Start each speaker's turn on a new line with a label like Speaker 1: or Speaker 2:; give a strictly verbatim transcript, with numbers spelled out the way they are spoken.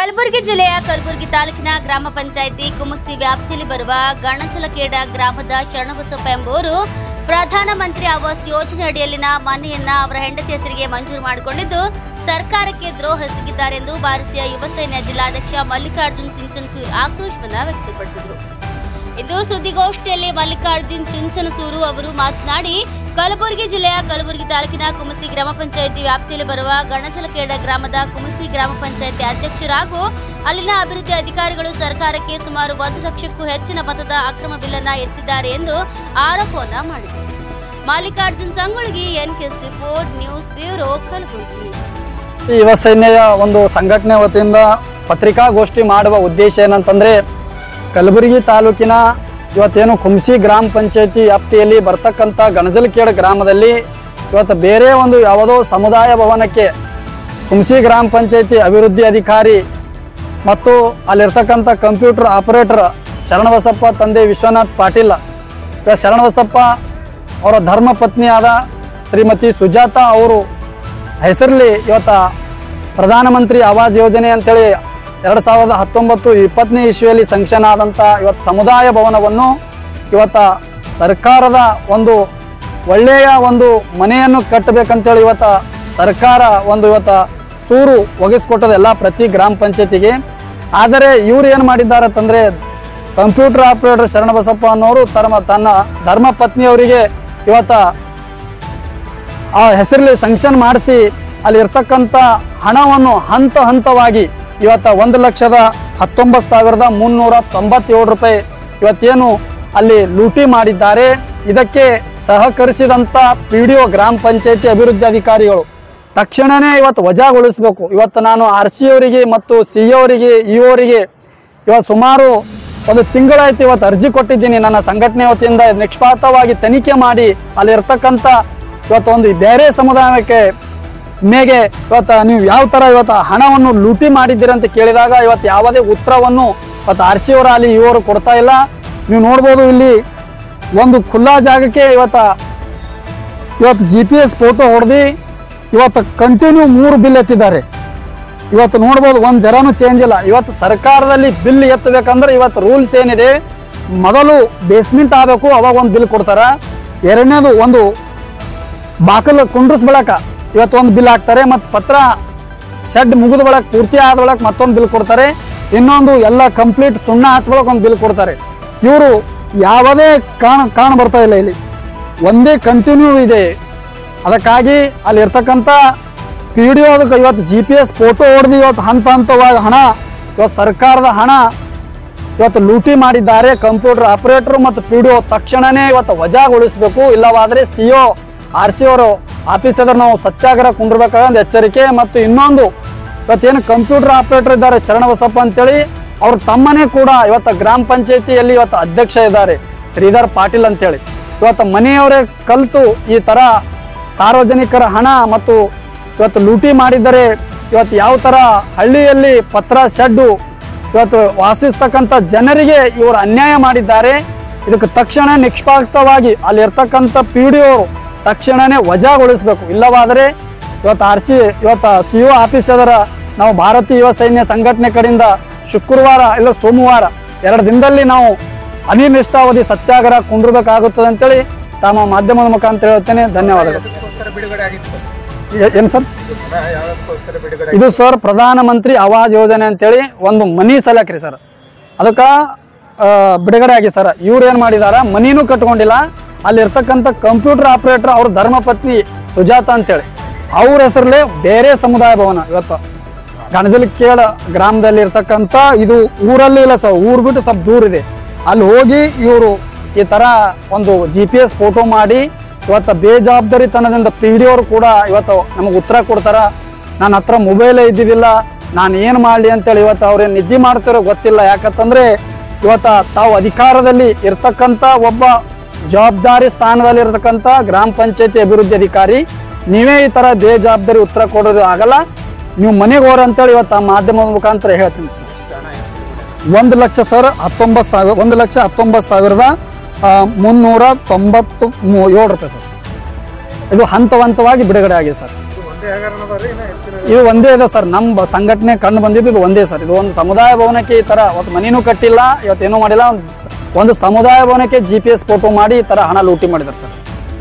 Speaker 1: ಕಲಬುರಗಿ ಜಿಲ್ಲೆಯ ಕಲಬುರಗಿ ತಾಲೂಕಿನ ಗ್ರಾಮ ಪಂಚಾಯಿತಿ ಕುಮಸಿ ವ್ಯಾಪ್ತಿಯಲ್ಲಿ ಬರುವ ಗಣಚಲಕೇಡ ಗ್ರಾಮದ ಶರಣಬಸಪ್ಪ ಎಂಬುವರು ಪ್ರಧಾನಮಂತ್ರಿ ಆವಾಸ್ ಯೋಜನೆ ಅಡಿಯಲ್ಲಿನ ಮನೆಯನ್ನ ಅವರ ಹೆಂಡತಿ ಹೆಸರಿಗೆ ಮಂಜೂರು ಮಾಡಿಕೊಂಡಿದ್ದು ಸರ್ಕಾರಕ್ಕೆ ದ್ರೋಹ ಎಸಗಿದ್ದಾರೆ ಎಂದು ಭಾರತೀಯ ಯುವ ಸೇನೆಯ ಜಿಲ್ಲಾಧ್ಯಕ್ಷ ಮಲ್ಲಿಕಾರ್ಜುನ್ ಚಿಂಚನಸೂರು ಆಕ್ರೋಶವನ್ನು ವ್ಯಕ್ತಪಡಿಸಿದರು. ಇಂದು ಸುದ್ದಿಗೋಷ್ಠಿಯಲ್ಲಿ ಮಲ್ಲಿಕಾರ್ಜುನ್ ಚುಂಚನಸೂರು ಅವರು ಮಾತನಾಡಿ, ಕಲಬುರಗಿ ಜಿಲ್ಲೆಯ ಕಲಬುರಗಿ ತಾಲೂಕಿನ ಕುಮಸಿ ಗ್ರಾಮ ಪಂಚಾಯಿತಿ ವ್ಯಾಪ್ತಿಯಲ್ಲಿ ಬರುವ ಗಣಚಲಕೇಡ ಗ್ರಾಮದ ಕುಮಸಿ ಗ್ರಾಮ ಪಂಚಾಯಿತಿ ಅಧ್ಯಕ್ಷರಾಗೂ ಅಲ್ಲಿನ ಅಭಿವೃದ್ಧಿ ಅಧಿಕಾರಿಗಳು ಸರ್ಕಾರಕ್ಕೆ ಸುಮಾರು ಒಂದು ಲಕ್ಷಕ್ಕೂ ಹೆಚ್ಚಿನ ಮೊತ್ತದ ಅಕ್ರಮ ಬಿಲ್ಲನ್ನ ಎತ್ತಿದ್ದಾರೆ ಎಂದು ಆರೋಪವನ್ನ ಮಾಡಿದರು. Mallikarjun Sangolgi, NKS report, news bureau, Kalaburagi.
Speaker 2: ಯುವ ಸೇನೆಯ ಒಂದು ಸಂಘಟನೆ ವತಿಯಿಂದ ಪತ್ರಿಕಾಗೋಷ್ಠಿ ಮಾಡುವ ಉದ್ದೇಶ ಏನಂತಂದ್ರೆ, ಕಲಬುರಗಿ ತಾಲೂಕಿನ ಇವತ್ತೇನು ಕುಮಸಿ ಗ್ರಾಮ ಪಂಚಾಯತಿ ವ್ಯಾಪ್ತಿಯಲ್ಲಿ ಬರ್ತಕ್ಕಂಥ ಗಣಜಲಕೇಡ ಗ್ರಾಮದಲ್ಲಿ ಇವತ್ತು ಬೇರೆ ಒಂದು ಯಾವುದೋ ಸಮುದಾಯ ಭವನಕ್ಕೆ ಕುಮಸಿ ಗ್ರಾಮ ಪಂಚಾಯತಿ ಅಭಿವೃದ್ಧಿ ಅಧಿಕಾರಿ ಮತ್ತು ಅಲ್ಲಿರ್ತಕ್ಕಂಥ ಕಂಪ್ಯೂಟರ್ ಆಪರೇಟರ್ ಶರಣಬಸಪ್ಪ ತಂದೆ ವಿಶ್ವನಾಥ್ ಪಾಟೀಲ್, ಶರಣಬಸಪ್ಪ ಅವರ ಧರ್ಮ ಪತ್ನಿಯಾದ ಶ್ರೀಮತಿ ಸುಜಾತ ಅವರು ಹೆಸರಲ್ಲಿ ಇವತ್ತು ಪ್ರಧಾನಮಂತ್ರಿ ಆವಾಸ್ ಯೋಜನೆ ಅಂತೇಳಿ ಎರಡು ಸಾವಿರದ ಹತ್ತೊಂಬತ್ತು ಇಪ್ಪತ್ತನೇ ಇಸ್ವಿಯಲ್ಲಿ ಸಂಕ್ಷನ್ ಆದಂಥ ಇವತ್ತು ಸಮುದಾಯ ಭವನವನ್ನು ಇವತ್ತು ಸರ್ಕಾರದ ಒಂದು ಒಳ್ಳೆಯ ಒಂದು ಮನೆಯನ್ನು ಕಟ್ಟಬೇಕಂತೇಳಿ ಇವತ್ತು ಸರ್ಕಾರ ಒಂದು ಇವತ್ತು ಸೂರು ಒಗಿಸ್ಕೊಟ್ಟದ ಎಲ್ಲ ಪ್ರತಿ ಗ್ರಾಮ ಪಂಚಾಯತಿಗೆ. ಆದರೆ ಇವ್ರು ಏನು ಮಾಡಿದ್ದಾರೆ ಅಂತಂದರೆ, ಕಂಪ್ಯೂಟರ್ ಆಪರೇಟರ್ ಶರಣಬಸಪ್ಪ ಅನ್ನೋರು ತಮ್ಮ ತನ್ನ ಧರ್ಮ ಪತ್ನಿಯವರಿಗೆ ಇವತ್ತು ಆ ಹೆಸರಲ್ಲಿ ಸಂಕ್ಷನ್ ಮಾಡಿಸಿ ಅಲ್ಲಿ ಇರ್ತಕ್ಕಂಥ ಹಣವನ್ನು ಹಂತ ಹಂತವಾಗಿ ಇವತ್ತು ಒಂದು ಲಕ್ಷದ ಹತ್ತೊಂಬತ್ತು ಸಾವಿರದ ಮುನ್ನೂರ ತೊಂಬತ್ತೇಳು ರೂಪಾಯಿ ಇವತ್ತೇನು ಅಲ್ಲಿ ಲೂಟಿ ಮಾಡಿದ್ದಾರೆ. ಇದಕ್ಕೆ ಸಹಕರಿಸಿದಂಥ ಪಿ ಡಿ ಒ ಗ್ರಾಮ ಪಂಚಾಯತಿ ಅಭಿವೃದ್ಧಿ ಅಧಿಕಾರಿಗಳು ತಕ್ಷಣವೇ ಇವತ್ತು ವಜಾಗೊಳಿಸಬೇಕು. ಇವತ್ತು ನಾನು ಆರ್ ಸಿ ಅವರಿಗೆ ಮತ್ತು ಸಿ ಅವರಿಗೆ ಇ ಅವರಿಗೆ ಇವತ್ತು ಸುಮಾರು ಒಂದು ತಿಂಗಳಾಯ್ತು ಇವತ್ತು ಅರ್ಜಿ ಕೊಟ್ಟಿದ್ದೀನಿ. ನನ್ನ ಸಂಘಟನೆ ವತಿಯಿಂದ ನಿಷ್ಪಕ್ಷಪಾತವಾಗಿ ತನಿಖೆ ಮಾಡಿ ಅಲ್ಲಿ ಇರ್ತಕ್ಕಂಥ ಇವತ್ತು ಒಂದು ಬೇರೆ ಸಮುದಾಯಕ್ಕೆ ಮೇಗೆ ಇವತ್ತು ನೀವು ಯಾವ ಥರ ಇವತ್ತು ಹಣವನ್ನು ಲೂಟಿ ಮಾಡಿದ್ದೀರಿ ಅಂತ ಕೇಳಿದಾಗ ಇವತ್ತು ಯಾವುದೇ ಉತ್ತರವನ್ನು ಇವತ್ತು ಆರ್ ಸಿ ಅವರ ಅಲ್ಲಿ ಇವರು ಕೊಡ್ತಾ ಇಲ್ಲ. ನೀವು ನೋಡ್ಬೋದು, ಇಲ್ಲಿ ಒಂದು ಖುಲ್ಲಾ ಜಾಗಕ್ಕೆ ಇವತ್ತು ಇವತ್ತು ಜಿ ಪಿ ಎಸ್ ಫೋಟೋ ಹೊಡೆದು ಇವತ್ತು ಕಂಟಿನ್ಯೂ ಮೂರು ಬಿಲ್ ಎತ್ತಿದ್ದಾರೆ. ಇವತ್ತು ನೋಡ್ಬೋದು, ಒಂದು ಜರಾನು ಚೇಂಜ್ ಇಲ್ಲ. ಇವತ್ತು ಸರ್ಕಾರದಲ್ಲಿ ಬಿಲ್ ಎತ್ತಬೇಕಂದ್ರೆ ಇವತ್ತು ರೂಲ್ಸ್ ಏನಿದೆ, ಮೊದಲು ಬೇಸ್ಮೆಂಟ್ ಆಗಬೇಕು, ಅವಾಗ ಒಂದು ಬಿಲ್ ಕೊಡ್ತಾರೆ. ಎರಡನೇದು ಒಂದು ಬಾಕಲು ಕುಂಡ್ರಿಸ್ಬಿಳಕ ಇವತ್ತು ಒಂದು ಬಿಲ್ ಹಾಕ್ತಾರೆ, ಮತ್ತು ಪತ್ರ ಶೆಡ್ ಮುಗಿದ ಬಳಕ ಪೂರ್ತಿ ಆದ ಬಳಕ ಮತ್ತೊಂದು ಬಿಲ್ ಕೊಡ್ತಾರೆ. ಇನ್ನೊಂದು ಎಲ್ಲ ಕಂಪ್ಲೀಟ್ ಸುಣ್ಣ ಹಚ್ಕೊಳಕ್ಕೆ ಒಂದು ಬಿಲ್ ಕೊಡ್ತಾರೆ. ಇವರು ಯಾವುದೇ ಕಾಣ ಕಾಣ ಬರ್ತಾ ಇಲ್ಲ, ಇಲ್ಲಿ ಒಂದೇ ಕಂಟಿನ್ಯೂ ಇದೆ. ಅದಕ್ಕಾಗಿ ಅಲ್ಲಿ ಇರ್ತಕ್ಕಂಥ ಪಿ ಡಿ ಒದಕ್ಕೆ ಇವತ್ತು ಜಿ ಪಿ ಎಸ್ ಫೋಟೋ ಹೊಡೆದು ಇವತ್ತು ಹಂತ ಹಂತವಾಗಿ ಹಣ ಇವತ್ತು ಸರ್ಕಾರದ ಹಣ ಇವತ್ತು ಲೂಟಿ ಮಾಡಿದ್ದಾರೆ. ಕಂಪ್ಯೂಟರ್ ಆಪರೇಟರ್ ಮತ್ತು ಪಿ ಡಿ ಒ ತಕ್ಷಣವೇ ಇವತ್ತು ವಜಾಗೊಳಿಸಬೇಕು. ಇಲ್ಲವಾದರೆ ಸಿ ಒ ಆರ್ ಸಿ ಅವರು ಆಫೀಸ್ ಎದುರು ನಾವು ಸತ್ಯಾಗ್ರಹ ಕುಂಡಿರ್ಬೇಕಾದ ಒಂದು ಎಚ್ಚರಿಕೆ. ಮತ್ತು ಇನ್ನೊಂದು ಇವತ್ತೇನು ಕಂಪ್ಯೂಟರ್ ಆಪರೇಟರ್ ಇದ್ದಾರೆ ಶರಣಬಸಪ್ಪ ಅಂತೇಳಿ, ಅವ್ರ ತಮ್ಮನೇ ಕೂಡ ಇವತ್ತು ಗ್ರಾಮ ಪಂಚಾಯತಿಯಲ್ಲಿ ಇವತ್ತು ಅಧ್ಯಕ್ಷ ಇದ್ದಾರೆ ಶ್ರೀಧರ್ ಪಾಟೀಲ್ ಅಂತೇಳಿ. ಇವತ್ತು ಮನೆಯವರೇ ಕಲಿತು ಈ ಥರ ಸಾರ್ವಜನಿಕರ ಹಣ ಮತ್ತು ಇವತ್ತು ಲೂಟಿ ಮಾಡಿದರೆ ಇವತ್ತು ಯಾವ ಥರ ಹಳ್ಳಿಯಲ್ಲಿ ಪತ್ರ ಶೆಡ್ಡು ಇವತ್ತು ವಾಸಿಸ್ತಕ್ಕಂಥ ಜನರಿಗೆ ಇವರು ಅನ್ಯಾಯ ಮಾಡಿದ್ದಾರೆ. ಇದಕ್ಕೆ ತಕ್ಷಣ ನಿಷ್ಪಕ್ಷಪಾತವಾಗಿ ಅಲ್ಲಿ ಇರ್ತಕ್ಕಂಥ ಪಿ ಡಿ ಅವರು ತಕ್ಷಣವೇ ವಜಾಗೊಳಿಸಬೇಕು. ಇಲ್ಲವಾದರೆ ಇವತ್ತು ಆರ್ ಸಿ ಇವತ್ತು ಸಿ ಒ ಆಫೀಸ್ ಎದುರ ನಾವು ಭಾರತೀಯ ಯುವ ಸೈನ್ಯ ಸಂಘಟನೆ ಕಡೆಯಿಂದ ಶುಕ್ರವಾರ ಇಲ್ಲ ಸೋಮವಾರ ಎರಡು ದಿನದಲ್ಲಿ ನಾವು ಅನಿರ್ದಿಷ್ಟಾವಧಿ ಸತ್ಯಾಗ್ರಹ ಕುಂಡಿರ್ಬೇಕಾಗುತ್ತದೆ ಅಂತೇಳಿ ತಮ್ಮ ಮಾಧ್ಯಮದ ಮುಖಾಂತರ ಹೇಳ್ತೇನೆ. ಧನ್ಯವಾದಗಳು. ಏನು ಸರ್ ಇದು? ಸರ್ ಪ್ರಧಾನಮಂತ್ರಿ ಆವಾಸ್ ಯೋಜನೆ ಅಂತೇಳಿ ಒಂದು ಮನಿ ಸಲಕ್ರಿ ಸರ್, ಅದಕ್ಕೆ ಬಿಡುಗಡೆ ಆಗಿ ಸರ್. ಇವ್ರು ಏನು ಮಾಡಿದಾರ, ಮನಿನೂ ಕಟ್ಕೊಂಡಿಲ್ಲ. ಅಲ್ಲಿ ಇರ್ತಕ್ಕಂಥ ಕಂಪ್ಯೂಟರ್ ಆಪರೇಟರ್ ಅವ್ರ ಧರ್ಮ ಪತ್ನಿ ಸುಜಾತ ಅಂತೇಳಿ ಅವ್ರ ಹೆಸರಲ್ಲೇ ಬೇರೆ ಸಮುದಾಯ ಭವನ ಇವತ್ತು ಗಣಜಲಕೇಡ ಗ್ರಾಮದಲ್ಲಿ ಇರ್ತಕ್ಕಂಥ, ಇದು ಊರಲ್ಲಿ ಇಲ್ಲ ಸರ್, ಊರು ಬಿಟ್ಟು ಸ್ವಲ್ಪ ದೂರ ಇದೆ. ಅಲ್ಲಿ ಹೋಗಿ ಇವರು ಈ ಥರ ಒಂದು ಜಿ ಪಿ ಎಸ್ ಫೋಟೋ ಮಾಡಿ ಇವತ್ತು ಬೇಜವಾಬ್ದಾರಿತನದಿಂದ ಪಿ ಡಿ ಅವರು ಕೂಡ ಇವತ್ತು ನಮಗೆ ಉತ್ತರ ಕೊಡ್ತಾರ. ನನ್ನ ಹತ್ರ ಮೊಬೈಲೇ ಇದ್ದಿದ್ದಿಲ್ಲ, ನಾನು ಏನು ಮಾಡಲಿ ಅಂತೇಳಿ ಇವತ್ತು ಅವ್ರೇನು ನಿದ್ದೆ ಮಾಡ್ತಾರೋ ಗೊತ್ತಿಲ್ಲ. ಯಾಕಂತಂದರೆ ಇವತ್ತು ತಾವು ಅಧಿಕಾರದಲ್ಲಿ ಇರ್ತಕ್ಕಂಥ ಒಬ್ಬ ಜವಾಬ್ದಾರಿ ಸ್ಥಾನದಲ್ಲಿ ಇರತಕ್ಕಂಥ ಗ್ರಾಮ ಪಂಚಾಯತಿ ಅಭಿವೃದ್ಧಿ ಅಧಿಕಾರಿ ನೀವೇ ಈ ಥರ ಬೇಜವಾಬ್ದಾರಿ ಉತ್ತರ ಕೊಡೋದು ಆಗಲ್ಲ. ನೀವು ಮನೆಗೆ ಹೋರ ಅಂತೇಳಿ ಇವತ್ತು ಮಾಧ್ಯಮದ ಮುಖಾಂತರ ಹೇಳ್ತೀನಿ ಸರ್. ಒಂದು ಲಕ್ಷ ಸರ್ ಹತ್ತೊಂಬತ್ತು ಸಾವಿರ ಒಂದು ಲಕ್ಷ ಹತ್ತೊಂಬತ್ತು ಸಾವಿರದ ಮುನ್ನೂರ ತೊಂಬತ್ತು ಏಳು ರೂಪಾಯಿ ಸರ್. ಇದು ಹಂತ ಹಂತವಾಗಿ ಬಿಡುಗಡೆ ಆಗಿದೆ ಸರ್. ಇದು ಒಂದೇ ಇದೆ ಸರ್. ನಮ್ಮ ಸಂಘಟನೆ ಕಂಡು ಬಂದಿದ್ದು ಇದು ಒಂದೇ ಸರ್. ಇದು ಒಂದು ಸಮುದಾಯ ಭವನಕ್ಕೆ ಈ ತರ ಅವತ್ತು ಮನಿನೂ ಕಟ್ಟಿಲ್ಲ, ಇವತ್ತೇನೂ ಮಾಡಿಲ್ಲ. ಒಂದು ಸಮುದಾಯ ಭವನಕ್ಕೆ ಜಿ ಪಿ ಎಸ್ ಫೋಟೋ ಮಾಡಿ ಈ ತರ ಹಣ ಲೂಟಿ ಮಾಡಿದ್ದಾರೆ ಸರ್.